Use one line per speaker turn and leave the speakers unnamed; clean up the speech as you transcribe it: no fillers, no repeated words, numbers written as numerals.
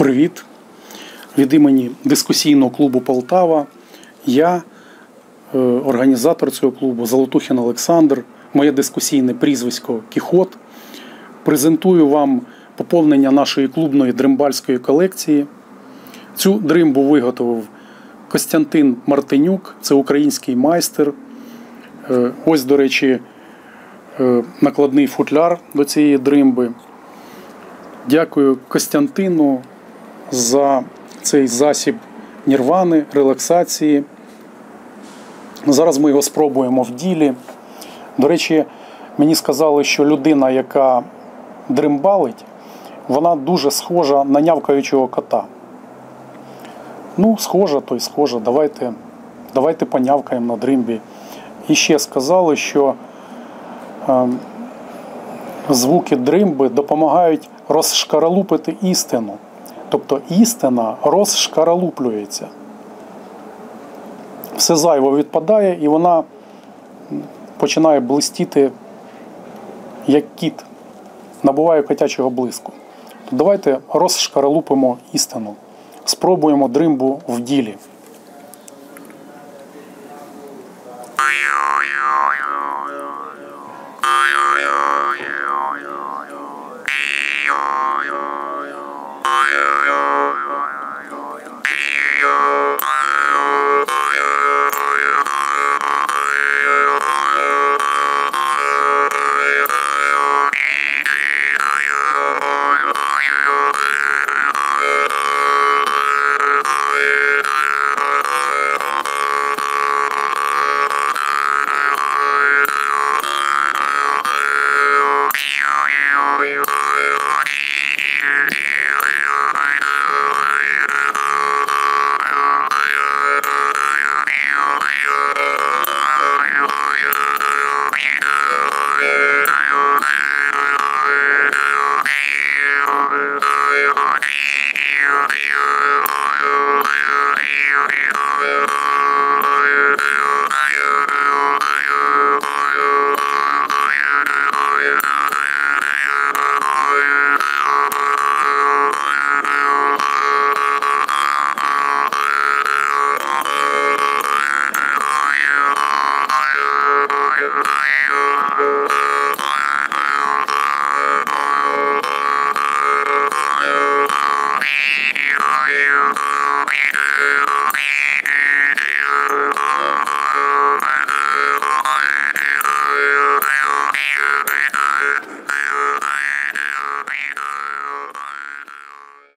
Привіт! Від імені дискусійного клубу «Полтава» я, організатор цього клубу Золотухін Олександр, моє дискусійне прізвисько Кіхот, презентую вам поповнення нашої клубної дримбальської колекції. Цю дримбу виготовив Костянтин Мартинюк, це український майстер. Ось, до речі, накладний футляр до цієї дримби. Дякую Костянтину за цей засіб нірвани, релаксації. Зараз ми його спробуємо в ділі. До речі, мені сказали, що людина, яка дримбалить, вона дуже схожа на нявкаючого кота. Ну, схожа, то й схожа. Давайте понявкаємо на дримбі. І ще сказали, що звуки дримби допомагають розшкаралупити істину. Тобто істина розшкаралуплюється. Все зайве відпадає, і вона починає блистіти, як кіт, набуває котячого блиску. Давайте розшкаралупимо істину. Спробуємо дримбу в ділі.